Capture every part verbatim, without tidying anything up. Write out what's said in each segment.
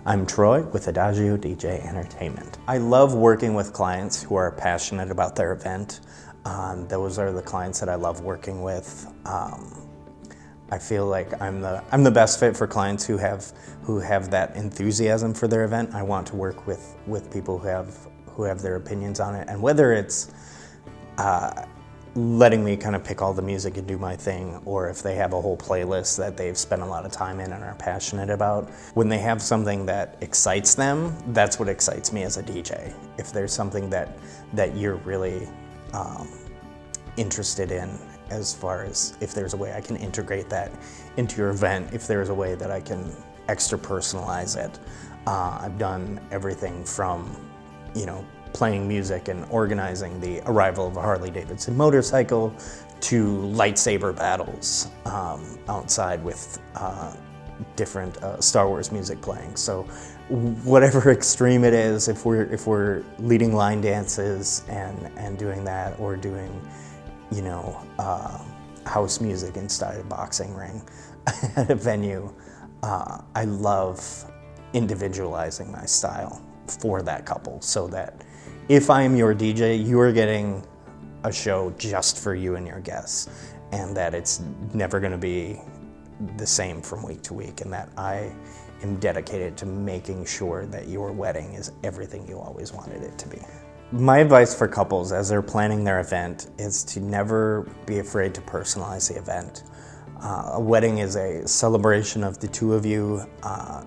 I'm Troy with Adagio D J Entertainment. I love working with clients who are passionate about their event. Um, those are the clients that I love working with. Um, I feel like I'm the I'm the best fit for clients who have who have that enthusiasm for their event. I want to work with with people who have who have their opinions on it, and whether it's uh, letting me kind of pick all the music and do my thing, or if they have a whole playlist that they've spent a lot of time in and are passionate about. When they have something that excites them, that's what excites me as a D J. If there's something that that you're really um, interested in, as far as if there's a way I can integrate that into your event, if there's a way that I can extra personalize it. Uh, I've done everything from, you know, playing music and organizing the arrival of a Harley-Davidson motorcycle to lightsaber battles um, outside with uh, different uh, Star Wars music playing. So whatever extreme it is, if we're if we're leading line dances and and doing that, or doing, you know, uh, house music inside a boxing ring at a venue, uh, I love individualizing my style for that couple, so that if I am your D J, you are getting a show just for you and your guests, and that it's never going to be the same from week to week, and that I am dedicated to making sure that your wedding is everything you always wanted it to be. My advice for couples as they're planning their event is to never be afraid to personalize the event. Uh, a wedding is a celebration of the two of you uh,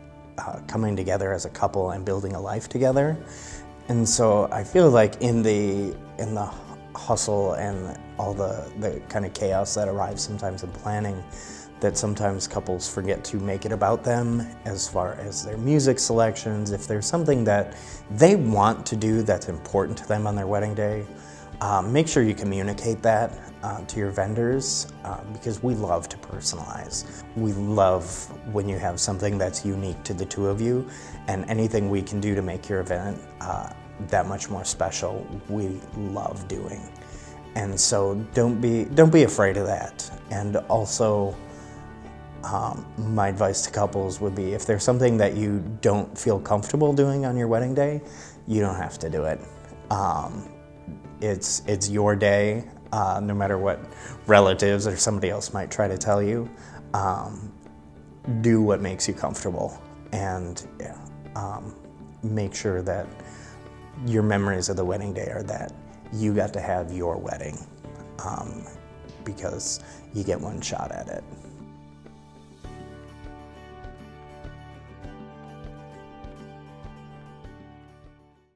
uh, coming together as a couple and building a life together. And so I feel like in the in the hustle and all the, the kind of chaos that arrives sometimes in planning, that sometimes couples forget to make it about them as far as their music selections. If there's something that they want to do that's important to them on their wedding day, um, make sure you communicate that uh, to your vendors, uh, because we love to personalize. We love when you have something that's unique to the two of you, and anything we can do to make your event uh, that much more special, we love doing. And so don't be don't be afraid of that. And also, um, my advice to couples would be, if there's something that you don't feel comfortable doing on your wedding day, you don't have to do it. Um, it's it's your day, uh, no matter what relatives or somebody else might try to tell you. Um, do what makes you comfortable, and yeah, um, make sure that your memories of the wedding day are that you got to have your wedding, um, because you get one shot at it.